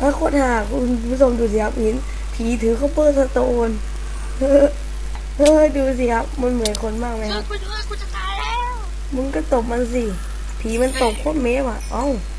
โคตรห่าคุณผู้ชมดูสิครับเห็นผีถือคัพเปอร์สโตนดูสิครับมันเหมือนคนมากไหมครับกูจะตายแล้วมึงก็ตบมันสิผีมันตบโคตรเมฟอ่ะเอ้า